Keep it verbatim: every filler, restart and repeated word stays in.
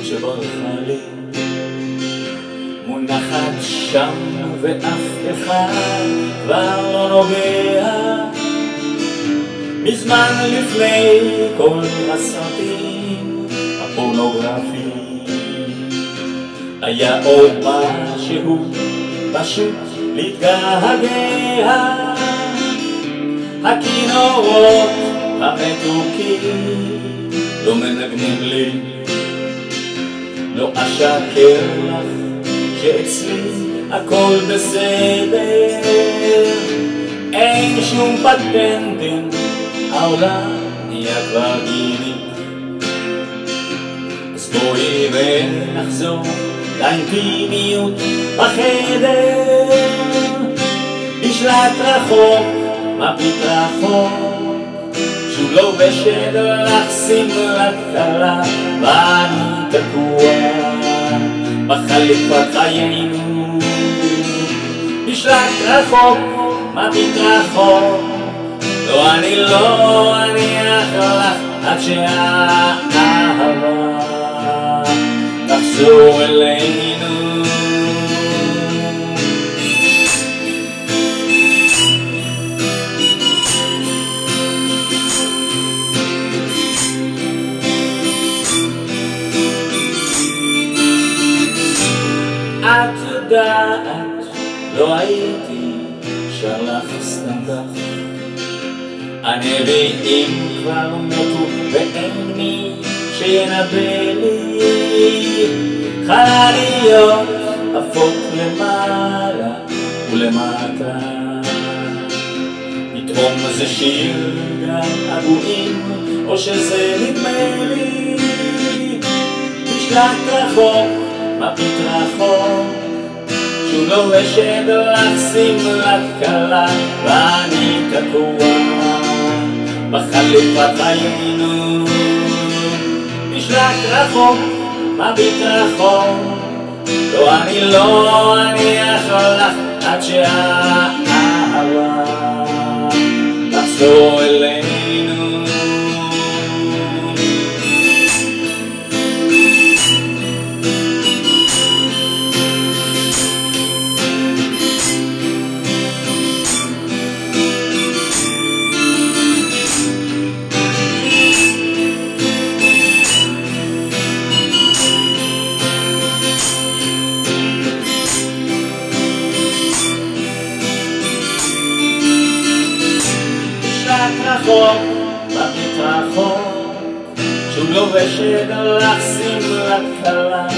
שברחה לי מונחת שם ואף אחד כבר לא נוגע. מזמן לפני כל הסרטים הפורנוגרפיים היה עוד משהו פשוט להתגעגע. הכינורות המתוקים לא מנגנים לי, לא אשקר לך שאצלי הכל בסדר, אין שום פטנטים, העולם נהיה כבר גיני. אז בואי ונחזור לאינטימיות בחדר, בשלט רחוק, מביט רחוק, שוב לובשת לך שמלת כלה, ואני תקוע בחליפת חיינו. בשלט רחוק, מביט רחוק, לא אני לא אניח לך עד שהאהבה תחזור אלינו. את יודעת, לא הייתי שלח סתם כך, הנביאים כבר מתו ואין מי שינבא לי. חלליות עפות למעלה ולמטה, פתאום זה שיר גם אבואים או שזה נדמה לי. בשלט רחוק, מביט רחוק, שוב לובשת לך שמלת כלה, ואני תקוע בחליפת חיינו. בשלט רחוק, מביט רחוק, לא אני לא אניח לך עד שהאהבה תחזור אלינו. רחוק, מביט רחוק, שוב לובשת לך שמלת כלה,